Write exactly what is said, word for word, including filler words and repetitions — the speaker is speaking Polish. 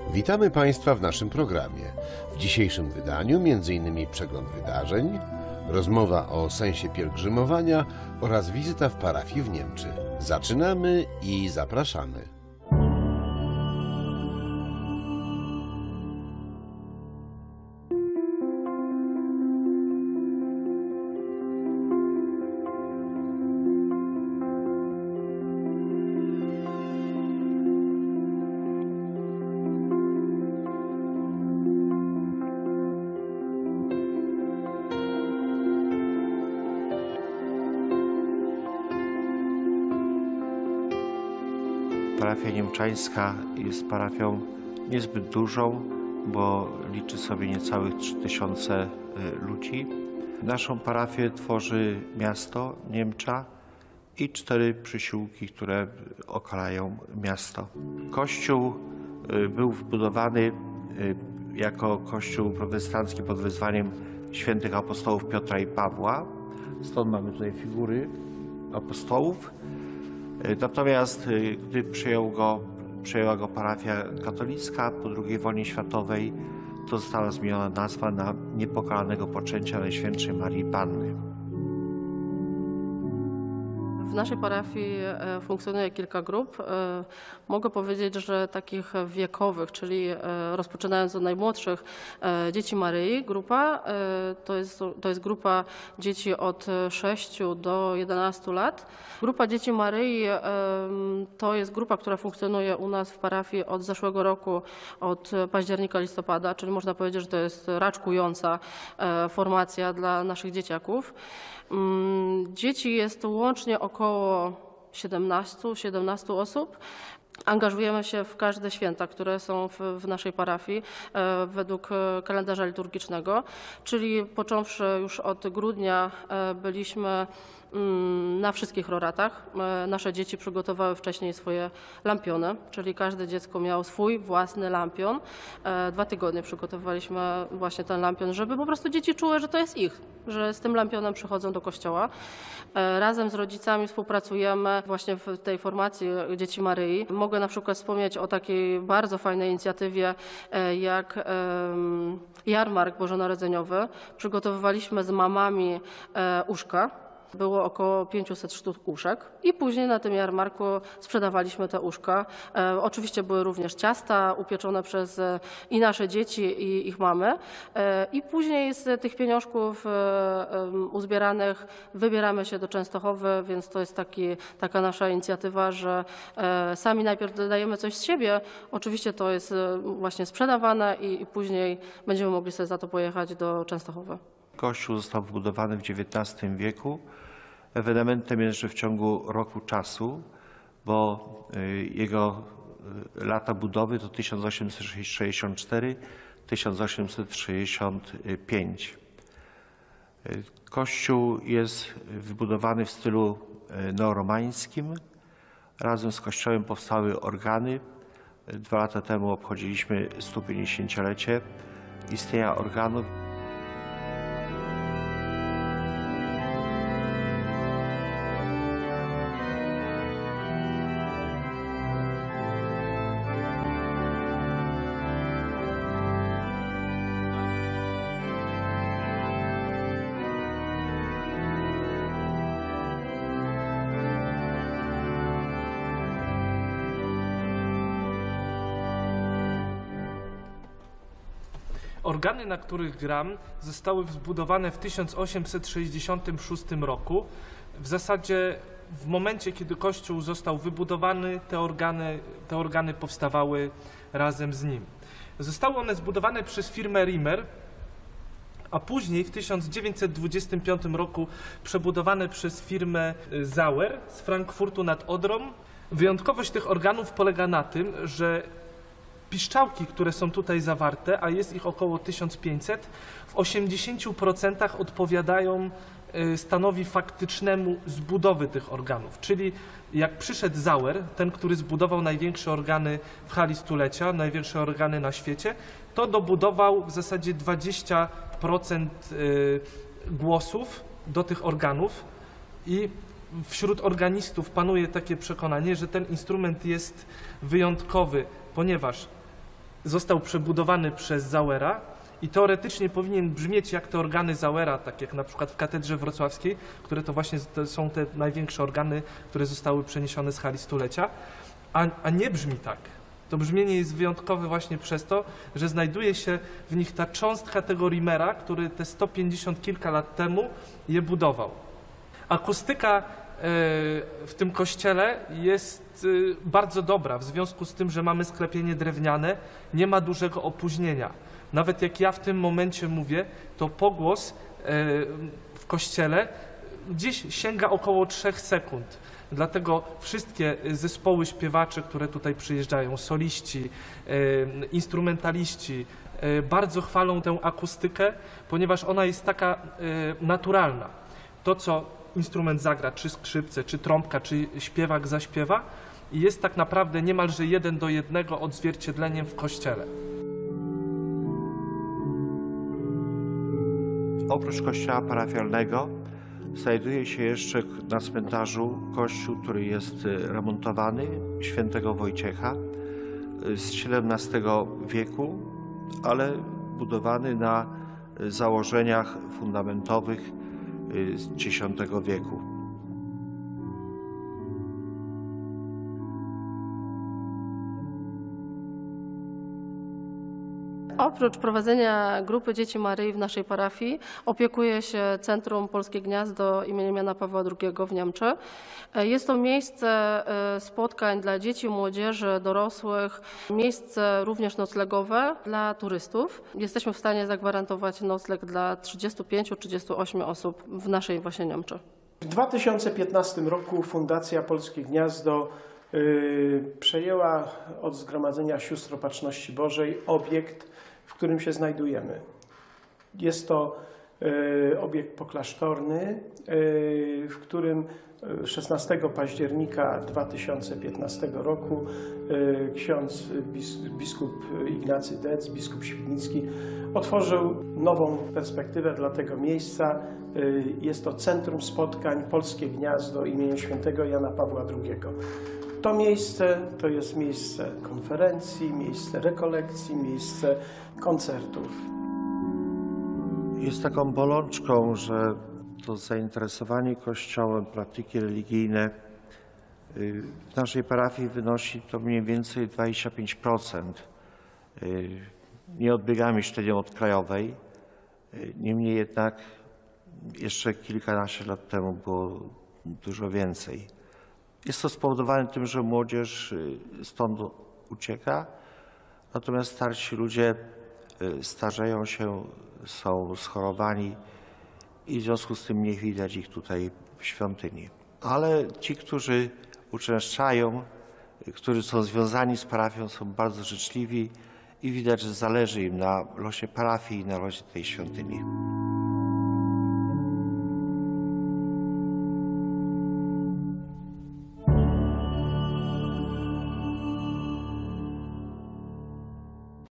Witamy Państwa w naszym programie. W dzisiejszym wydaniu między innymi przegląd wydarzeń, rozmowa o sensie pielgrzymowania oraz wizyta w parafii w Niemczech. Zaczynamy i zapraszamy. Parafia niemczańska jest parafią niezbyt dużą, bo liczy sobie niecałych trzy tysiące ludzi. Naszą parafię tworzy miasto Niemcza i cztery przysiłki, które okalają miasto. Kościół był wbudowany jako kościół protestancki pod wezwaniem świętych apostołów Piotra i Pawła. Stąd mamy tutaj figury apostołów. Natomiast gdy przyjął go, przejęła go parafia katolicka po drugiej wojnie światowej, to została zmieniona nazwa na Niepokalanego Poczęcia Najświętszej Marii Panny. W naszej parafii funkcjonuje kilka grup. Mogę powiedzieć, że takich wiekowych, czyli rozpoczynając od najmłodszych, dzieci Maryi, grupa to jest, to jest grupa dzieci od sześciu do jedenastu lat. Grupa dzieci Maryi to jest grupa, która funkcjonuje u nas w parafii od zeszłego roku, od października, listopada, czyli można powiedzieć, że to jest raczkująca formacja dla naszych dzieciaków. Dzieci jest łącznie około siedemnastu, siedemnastu osób. Angażujemy się w każde święta, które są w, w naszej parafii e, według kalendarza liturgicznego, czyli począwszy już od grudnia e, byliśmy mm, na wszystkich roratach. E, nasze dzieci przygotowały wcześniej swoje lampiony, czyli każde dziecko miało swój własny lampion. E, dwa tygodnie przygotowaliśmy właśnie ten lampion, żeby po prostu dzieci czuły, że to jest ich, że z tym lampionem przychodzą do kościoła. E, razem z rodzicami współpracujemy właśnie w tej formacji Dzieci Maryi. Mogę na przykład wspomnieć o takiej bardzo fajnej inicjatywie jak jarmark bożonarodzeniowy. Przygotowywaliśmy z mamami uszka. Było około pięćset sztuk uszek i później na tym jarmarku sprzedawaliśmy te uszka. E, oczywiście były również ciasta upieczone przez e, i nasze dzieci, i ich mamy. E, I później z tych pieniążków e, e, uzbieranych wybieramy się do Częstochowy, więc to jest taki, taka nasza inicjatywa, że e, sami najpierw dodajemy coś z siebie. Oczywiście to jest e, właśnie sprzedawane i, i później będziemy mogli sobie za to pojechać do Częstochowy. Kościół został wybudowany w dziewiętnastym wieku. Ewenementem jest, że w ciągu roku czasu, bo jego lata budowy to tysiąc osiemset sześćdziesiąt cztery do tysiąc osiemset sześćdziesiąt pięć. Kościół jest wybudowany w stylu neoromańskim. Razem z kościołem powstały organy. Dwa lata temu obchodziliśmy sto pięćdziesięciolecie istnienia organów. Organy, na których gram, zostały zbudowane w tysiąc osiemset sześćdziesiątym szóstym roku. W zasadzie w momencie, kiedy kościół został wybudowany, te organy, te organy powstawały razem z nim. Zostały one zbudowane przez firmę Riemer, a później w tysiąc dziewięćset dwudziestym piątym roku przebudowane przez firmę Sauer z Frankfurtu nad Odrą. Wyjątkowość tych organów polega na tym, że piszczałki, które są tutaj zawarte, a jest ich około tysiąc pięćset, w osiemdziesięciu procentach odpowiadają stanowi faktycznemu zbudowy tych organów. Czyli jak przyszedł Sauer, ten, który zbudował największe organy w hali stulecia, największe organy na świecie, to dobudował w zasadzie dwadzieścia procent głosów do tych organów i wśród organistów panuje takie przekonanie, że ten instrument jest wyjątkowy, ponieważ został przebudowany przez Zauera i teoretycznie powinien brzmieć jak te organy Zauera, tak jak na przykład w katedrze wrocławskiej, które to właśnie to są te największe organy, które zostały przeniesione z hali stulecia, a, a nie brzmi tak. To brzmienie jest wyjątkowe właśnie przez to, że znajduje się w nich ta cząstka tego Rimera, który te sto pięćdziesiąt kilka lat temu je budował. Akustyka w tym kościele jest bardzo dobra, w związku z tym, że mamy sklepienie drewniane, nie ma dużego opóźnienia. Nawet jak ja w tym momencie mówię, to pogłos w kościele gdzieś sięga około trzech sekund. Dlatego wszystkie zespoły śpiewaczy, które tutaj przyjeżdżają, soliści, instrumentaliści, bardzo chwalą tę akustykę, ponieważ ona jest taka naturalna. To, co instrument zagra, czy skrzypce, czy trąbka, czy śpiewak zaśpiewa, jest tak naprawdę niemalże jeden do jednego odzwierciedleniem w kościele. Oprócz kościoła parafialnego znajduje się jeszcze na cmentarzu kościół, który jest remontowany, świętego Wojciecha z siedemnastego wieku, ale budowany na założeniach fundamentowych z dziesiątego wieku. Oprócz prowadzenia grupy Dzieci Maryi w naszej parafii opiekuje się Centrum Polskie Gniazdo im. Jana Pawła drugiego w Niemczy. Jest to miejsce spotkań dla dzieci, młodzieży, dorosłych, miejsce również noclegowe dla turystów. Jesteśmy w stanie zagwarantować nocleg dla trzydziestu pięciu do trzydziestu ośmiu osób w naszej właśnie Niemczy. W dwa tysiące piętnastym roku Fundacja Polskie Gniazdo yy, przejęła od Zgromadzenia Sióstr Opatrzności Bożej obiekt, w którym się znajdujemy. Jest to y, obiekt poklasztorny, y, w którym szesnastego października dwa tysiące piętnastego roku y, ksiądz bis, biskup Ignacy Dec, biskup świdnicki, otworzył nową perspektywę dla tego miejsca. Y, jest to Centrum Spotkań Polskie Gniazdo im. Świętego Jana Pawła drugiego. To miejsce to jest miejsce konferencji, miejsce rekolekcji, miejsce koncertów. Jest taką bolączką, że to zainteresowanie Kościołem, praktyki religijne w naszej parafii wynosi to mniej więcej dwadzieścia pięć procent. Nie odbiegamy średnią od krajowej, niemniej jednak jeszcze kilkanaście lat temu było dużo więcej. Jest to spowodowane tym, że młodzież stąd ucieka, natomiast starsi ludzie starzeją się, są schorowani i w związku z tym nie widać ich tutaj w świątyni. Ale ci, którzy uczęszczają, którzy są związani z parafią, są bardzo życzliwi i widać, że zależy im na losie parafii i na losie tej świątyni.